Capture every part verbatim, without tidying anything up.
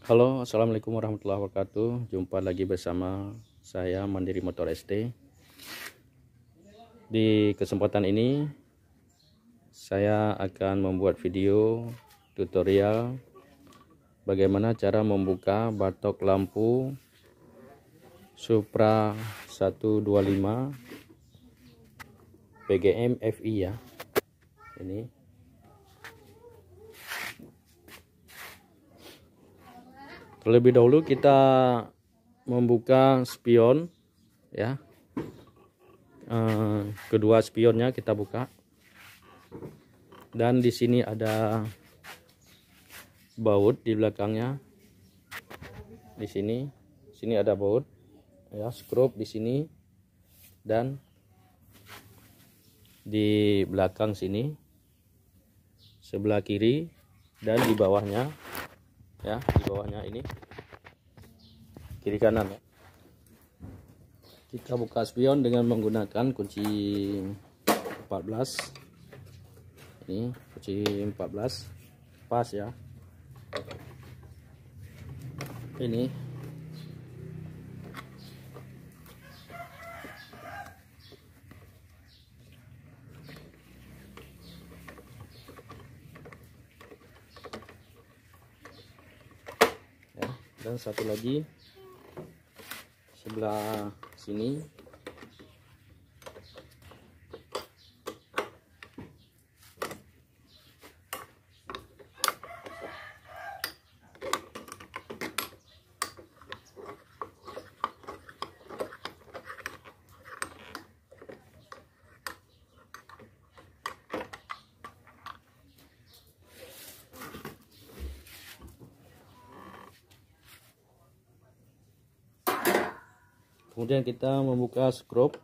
Halo, assalamualaikum warahmatullahi wabarakatuh. Jumpa lagi bersama saya Mandiri Motor S T. Di kesempatan ini saya akan membuat video tutorial bagaimana cara membuka batok lampu Supra seratus dua puluh lima P G M F I ya. Ini terlebih dahulu kita membuka spion ya. Eh, kedua spionnya kita buka, dan di sini ada baut di belakangnya. Di sini, sini ada baut ya, skrup di sini dan di belakang sini, sebelah kiri dan di bawahnya ya, di bawahnya ini kiri kanan ya. Kita buka spion dengan menggunakan kunci empat belas. Ini kunci empat belas pas ya. Ini ya, dan satu lagi sebelah sini. Kemudian kita membuka skrup.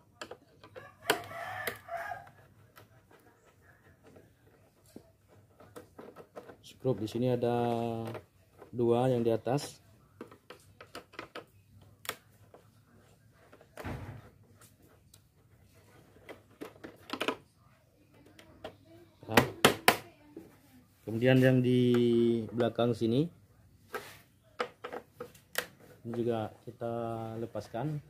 Skrup di sini ada dua yang di atas. Nah, kemudian yang di belakang sini ini juga kita lepaskan.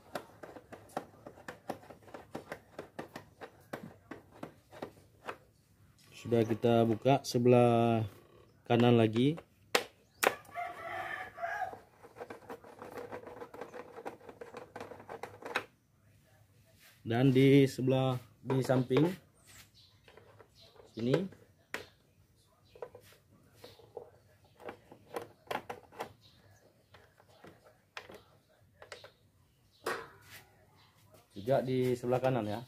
Sudah kita buka sebelah kanan lagi. Dan di sebelah di samping sini juga di sebelah kanan ya.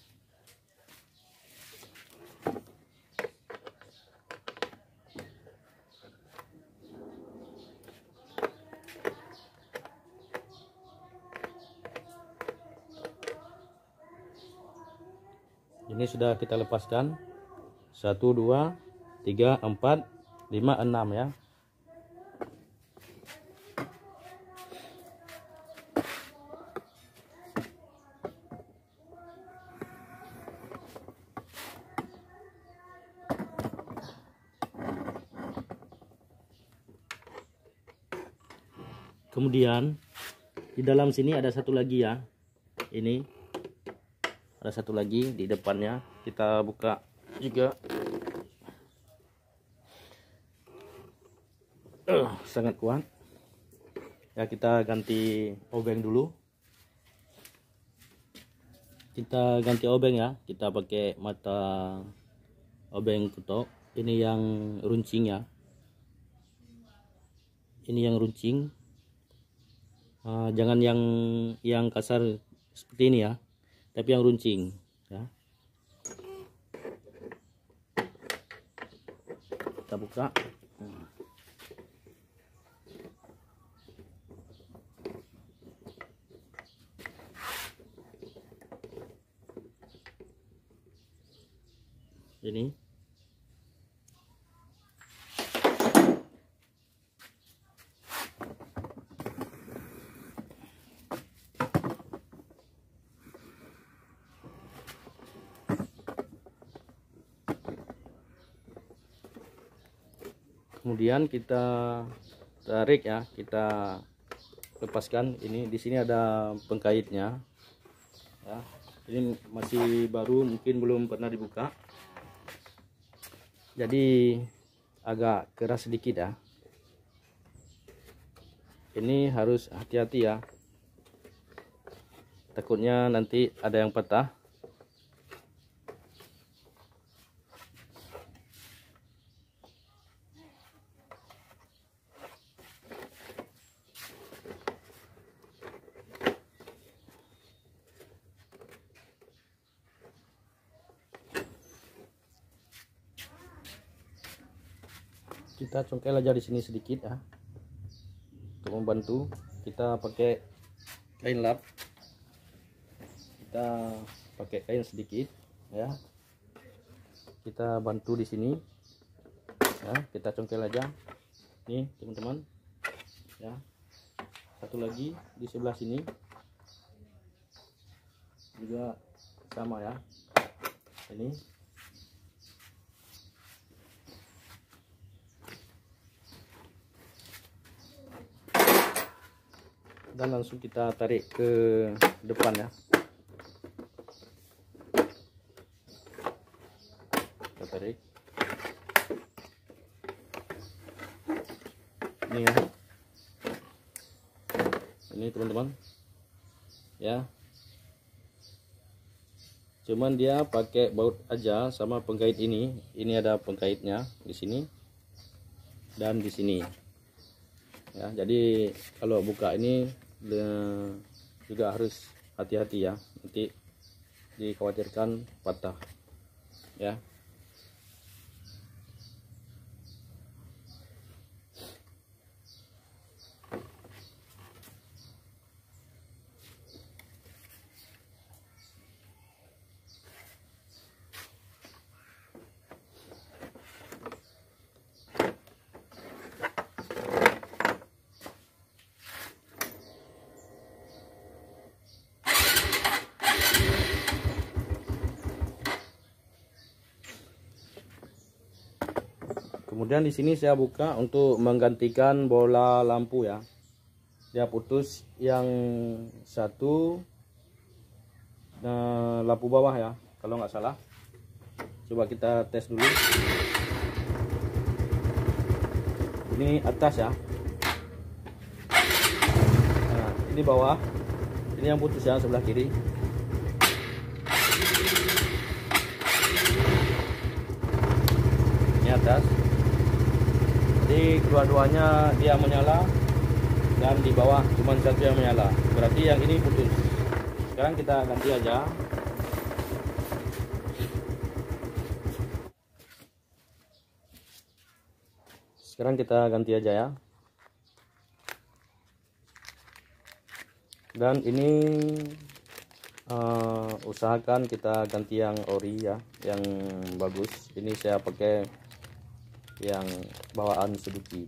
Ini sudah kita lepaskan. Satu, dua, tiga, empat, lima, enam ya. Kemudian di dalam sini ada satu lagi ya. Ini ada satu lagi di depannya, kita buka juga. Uh, sangat kuat ya. Kita ganti obeng dulu. Kita ganti obeng ya. Kita pakai mata obeng kutok. Ini yang runcing ya. Ini yang runcing. Uh, jangan yang yang kasar seperti ini ya, tapi yang runcing ya. Kita buka. Ini kemudian kita tarik ya, kita lepaskan. Ini di sini ada pengkaitnya ya. Ini masih baru, mungkin belum pernah dibuka, jadi agak keras sedikit ya. Ini harus hati-hati ya, takutnya nanti ada yang patah. Kita congkel aja di sini sedikit ya, untuk membantu. Kita pakai kain lap, kita pakai kain sedikit ya, kita bantu di sini ya. Kita congkel aja nih teman-teman ya. Satu lagi di sebelah sini juga sama ya. Ini dan langsung kita tarik ke depan ya. Kita tarik ini ya, ini teman-teman ya. Cuman dia pakai baut aja sama pengkait ini. Ini ada pengkaitnya di sini dan di sini ya. Jadi kalau buka ini juga harus hati-hati ya, nanti dikhawatirkan patah ya. Kemudian di sini saya buka untuk menggantikan bola lampu ya. Dia putus yang satu, nah, lampu bawah ya, kalau nggak salah. Coba kita tes dulu. Ini atas ya. Nah, ini bawah. Ini yang putus ya, sebelah kiri. Ini atas. Jadi kedua-duanya dia menyala, dan di bawah cuma satu yang menyala, berarti yang ini putus. Sekarang kita ganti aja. Sekarang kita ganti aja ya. Dan ini uh, usahakan kita ganti yang ori ya, yang bagus. Ini saya pakai yang bawaan Suzuki.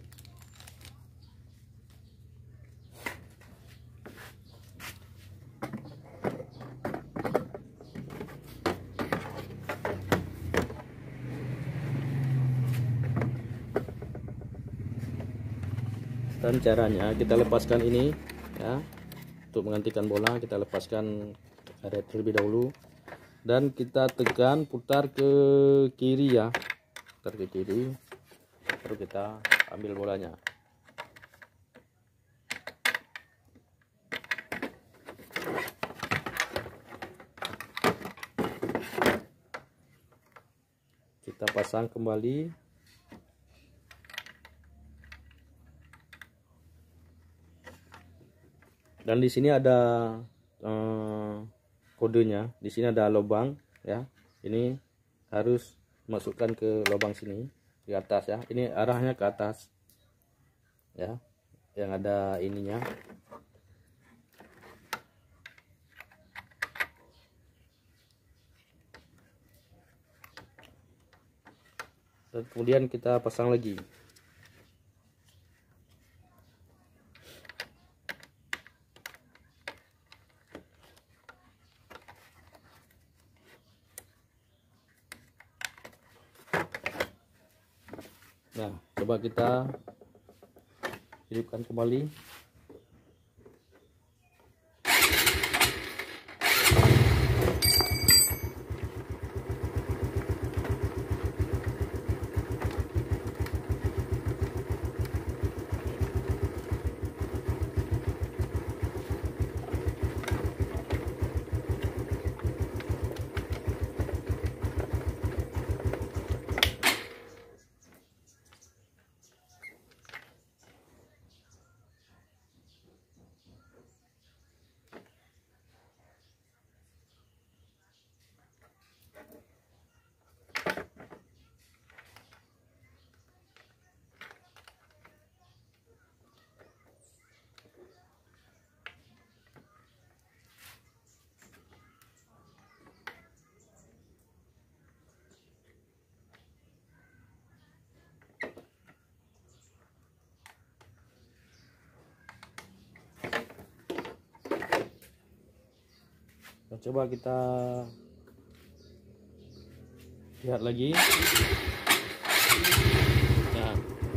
Dan caranya kita lepaskan ini ya, untuk menggantikan bola kita lepaskan karet terlebih dahulu, dan kita tekan putar ke kiri ya, putar ke kiri, baru kita ambil bolanya. Kita pasang kembali. Dan di sini ada eh, kodenya. Di sini ada lubang ya. Ini harus masukkan ke lubang sini di atas ya. Ini arahnya ke atas ya, yang ada ininya. Dan kemudian kita pasang lagi. Nah, coba kita hidupkan kembali. Nah, coba kita lihat lagi. Nah,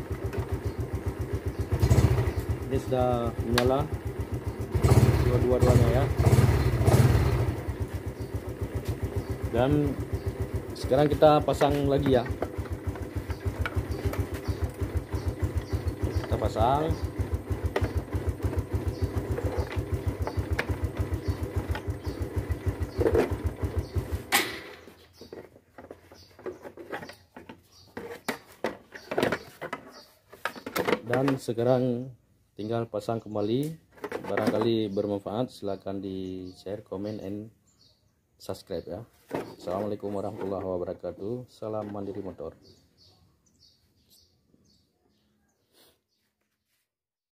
ini sudah menyala dua-dua-duanya ya. Dan sekarang kita pasang lagi ya. Kita pasang. Dan sekarang tinggal pasang kembali. Barangkali bermanfaat, silahkan di share, comment, and subscribe ya. Assalamualaikum warahmatullahi wabarakatuh. Salam mandiri motor.